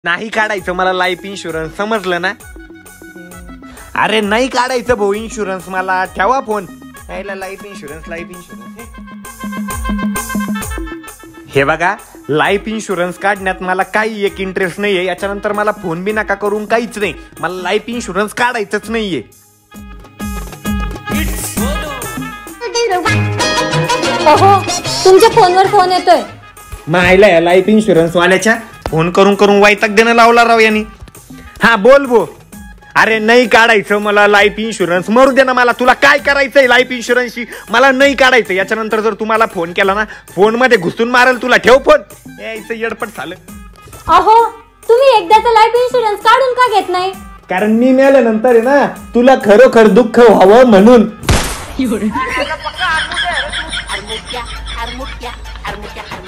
नाही काढायचं मला लाईफ इन्शुरन्स, समजलं ना? अरे नाही काढायचं भाऊ इन्शुरन्स मला, ठेवा फोन. यायला लाईफ इन्शुरन्स हे बघा, लाईफ इन्शुरन्स काढण्यात मला काही एक इंटरेस्ट नाहीये. याच्यानंतर मला फोन बी नका करून, काहीच नाही. मला लाईफ इन्शुरन्स काढायचंच नाहीये. तुमच्या फोनवर फोन येतोय. मायला या लाईफ इन्शुरन्स वाल्याच्या फोन करून करून वैताग देणं लावला राव यांनी. हा बोल बो. अरे नाही काढायचं मला लाईफ इन्शुरन्स, मरू दे ना मला. तुला काय करायचंय लाईफ इन्शुरन्सची? मला नाही काढायचं. याच्यानंतर जर तुम्हाला फोन केला ना, फोन मध्ये घुसून मारेल तुला. ठेव फोन. यायचं येडपट झालं. अहो तुम्ही एकदाचा लाईफ इन्शुरन्स काढून का घेत नाही? कारण मी मेल्यानंतर आहे ना, तुला खरोखर दुःख व्हावं म्हणून.